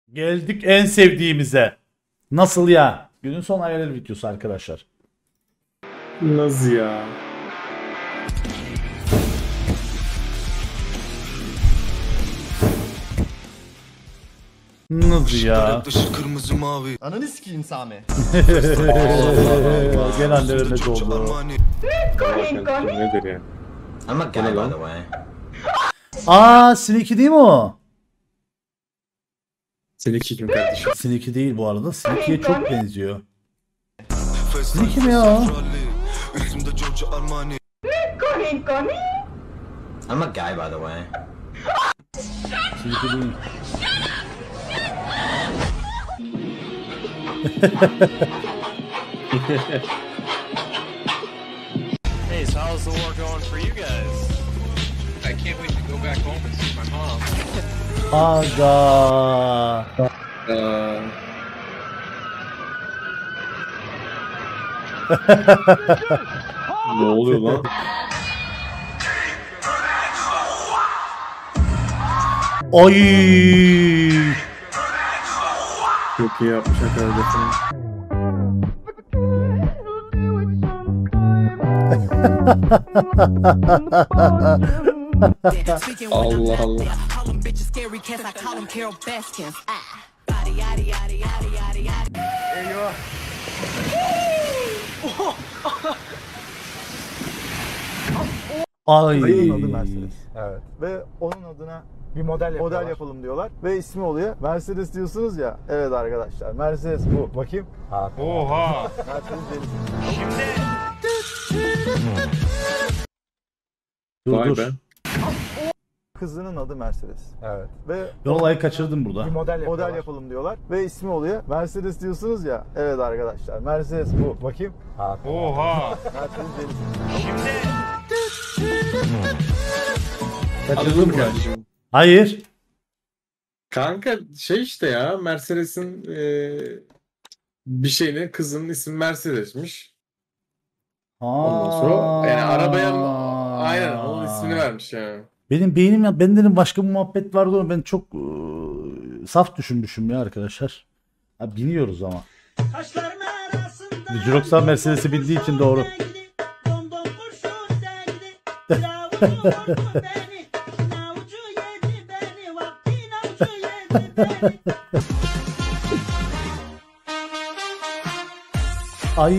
Geldik en sevdiğimize. Nasıl ya? Günün son hayal videosu arkadaşlar. Nasıl ya? Nasıl ya? Kırmızı mavi. Ananı sikeyim Sami. Genelde öyle oldu. Nedir ya? I'm a guy by the way. Aa, Sneaky değil mi o? Seninki kim kardeşim? Sneaky değil bu arada. Sneaky'ye çok benziyor. Sneaky mi ya? I'm a guy by the way. Sneaky değil. Hey, so how's the war going for you guys? I can't wait to go back home and see my mom. Aga. Ne oluyor lan? Oy. Çok iyi yapmış arkadaşlar. Allah Allah. Ay. Dayının adı Mercedes. Evet. Ve onun adına bir model yapalım diyorlar. Ve ismi oluyor. Mercedes diyorsunuz ya. Evet arkadaşlar. Mercedes bu. Bakayım. Oha! Mercedes benim. Dur Vay dur. be. Kızının adı Mercedes. Evet. Ve Ben olayı kaçırdım burada. bir model yapalım diyorlar. Ve ismi oluyor. Mercedes diyorsunuz ya. Evet arkadaşlar. Mercedes bu. Bakayım. Oha! Mercedes benim. Anladın mı kardeşim? Hayır. Kanka şey işte ya Mercedes'in bir şeyinin kızının ismi Mercedes'miş. Ondan sonra yani arabaya aynen onun ismini vermiş yani. Benim beynim ya, benden başka bir muhabbet vardı ama ben çok saf düşünmüşüm ya arkadaşlar. Ha, biniyoruz ama. Jirox'a Mercedes'i bildiği için doğru. Ay.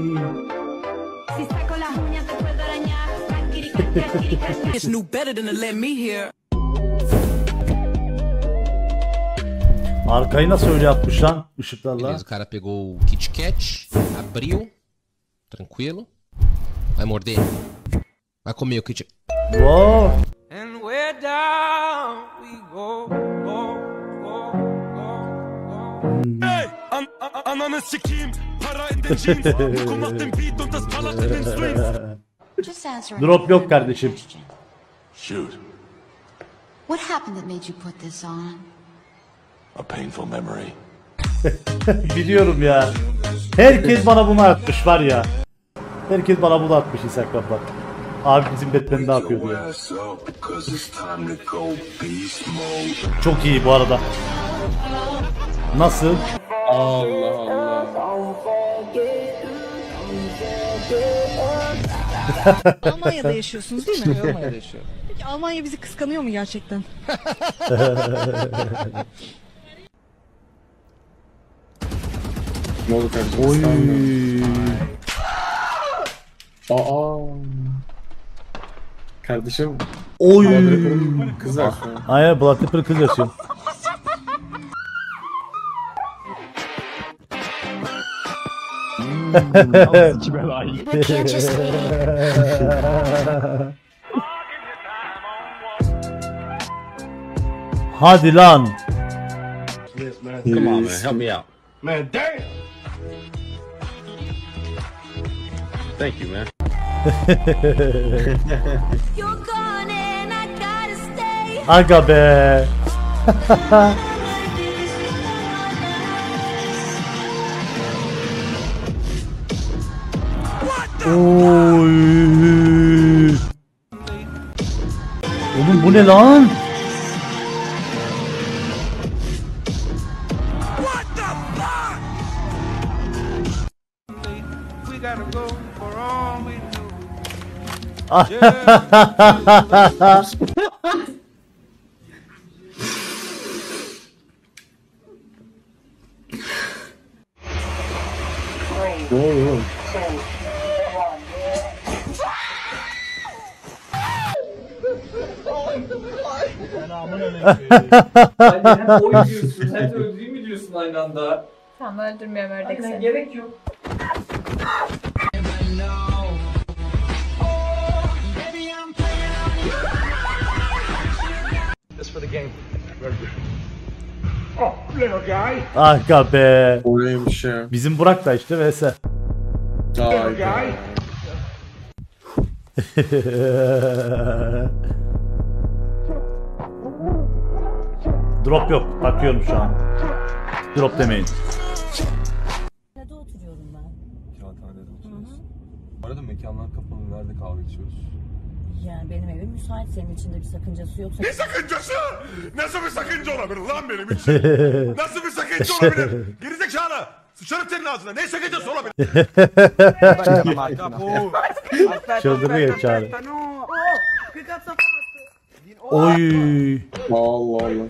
Arkayı nasıl öyle yapmış lan ışıklarla? Beleza, o cara pegou o Kit Kat, abriu, tranquilo, vai morder, vai comer o Kit Kat. Wow. And where down we go, go, go, go, go. Hey! Ananı sikeyim, para in den jeans, Nico macht den beat und das ballert in den streets. Drop yok kardeşim. Shoot. What happened that made you put this on? A painful memory. Biliyorum ya. Herkes bana bunu atmış var ya. Herkes bana bunu atmış İshak Kapat. Abi bizim Batman ne yapıyor diye. Çok iyi bu arada. Nasıl? Allah Allah. Almanya'da yaşıyorsunuz değil mi? Almanya'da yaşıyorum. Peki Almanya bizi kıskanıyor mu gerçekten? Ne oldu kardeşim? Oy. Aa. Kardeşim. Oy. Kız versin. Aynen Black Pepper kız versiyon. Hadi lan. Come on man, help me out. Man, damn! Thank you, man. Aga be. Oy. Oğlum bu ne lan? go for all we know. Ne oluyor oğlum? Sen de hem oy diyorsun hem de öldüreyim mi diyorsun aynı anda? Tamam öldürmüyorum ördek seni. Gerek yok. Aga be. O neymiş ya? Bizim Burak da işte vs. Hayda. Drop yok. Bakıyorum şu an. Drop demeyin. Nerede oturuyorum ben? Kağıthanede oturuyoruz. Arada mekanlar kapalı. Nerede kahve içiyoruz? Yani benim evim müsait, senin için de bir sakıncası yoksa... Ne sakıncası? Nasıl bir sakınca olabilir lan benim için? Nasıl bir sakınca olabilir? Gerizekalı! Sıçarım senin ağzına. Ne sakıncası olabilir? Çıldırıyor Çağrı. Oy. Allah Allah.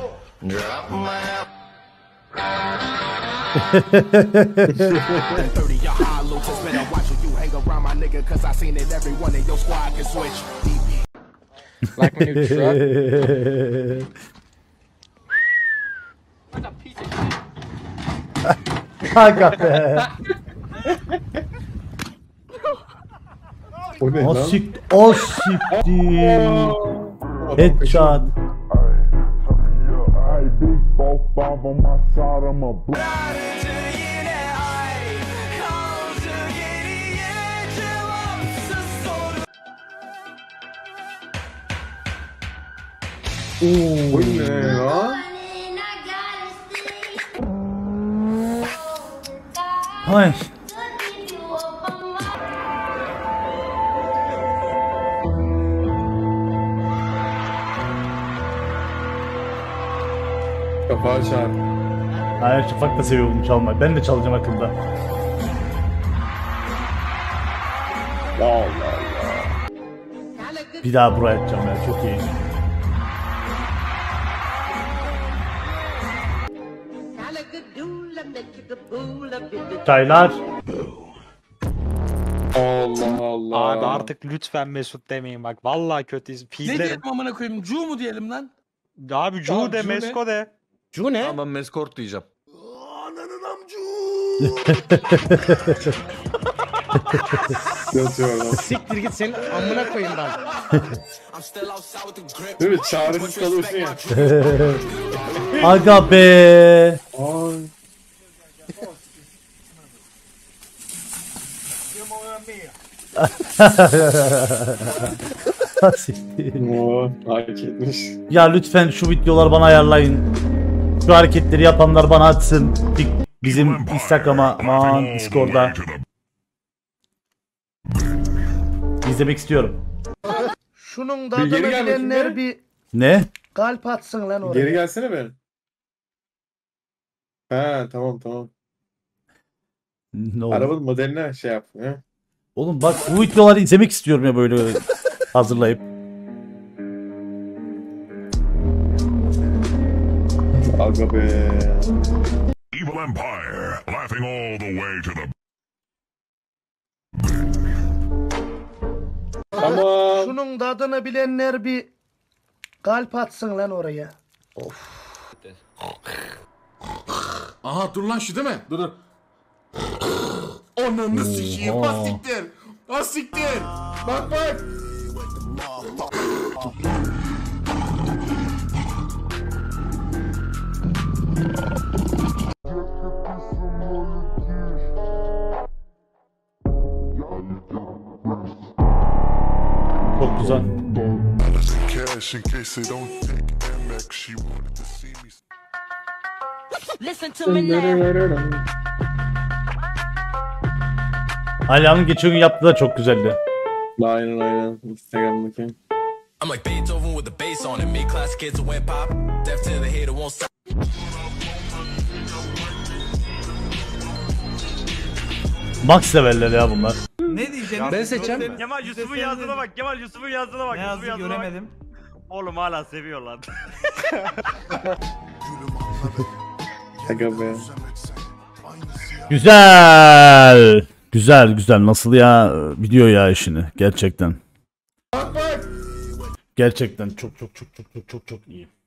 Like my new truck. Aga be. O ne O lan? siktir. O siktir. Headshot. Bu ne lan? Ay. Kapağı çağır. Hayır Şafak da seviyor bunu çalmayı. Ben de çalacağım akılda. Allah Allah. Bir daha buraya atacağım ya. Çok iyi. Çaylar. Allah Allah. Abi artık lütfen Mesut demeyin bak. Vallahi kötüyüz. Ne Pizlerim. diyelim amına koyayım? Cu mu diyelim lan? Abi Cu de Mesko de. Cu ne? Tamam ben meskort diyeceğim. Ananın amcu. Yatıyor lan. Siktir git senin amına koyayım ben. Değil mi? Çağrısız kalıyorsun ya. Aga be. Ay. Oo, hak etmiş. Ya lütfen şu videoları bana ayarlayın. Şu hareketleri yapanlar bana atsın. Bizim Instagram'a, aman Discord'a. İzlemek istiyorum. Şunun Bir geri dadını gel bilenler bakayım bir Ne? kalp atsın lan oraya. Geri gelsene be. Ha tamam tamam. Ne oldu? Arabanın modeline şey yap. He? Oğlum bak bu videoları izlemek istiyorum ya böyle hazırlayıp. Aga be. Evil Empire, laughing all the way to the... Tamam. Şunun dadını bilenler bir kalp atsın lan oraya. Aha dur lan şu değil mi? Dur. Ananı sikeyim. Ha siktir. Ha siktir. Bak bak. Çok güzel. Cash in case they don't take MX. She wanted to see me. Listen to me now. Alihan'ın geçen gün yaptığı da çok güzeldi. Aynen aynen. Instagram'daki. I'm like Beethoven with the bass on it. Mid class kids who went pop. Deaf to the hater won't stop. Max severler ya bunlar. Ne diyeceğim? Ben seçeceğim. Kemal Yusuf'un yazdığına bak. Kemal Yusuf'un yazdığına bak. Ne yazdı göremedim. Oğlum hala seviyorlar. Aga be. Güzel. Güzel. Nasıl ya? Biliyor ya işini. Gerçekten. Gerçekten çok iyi.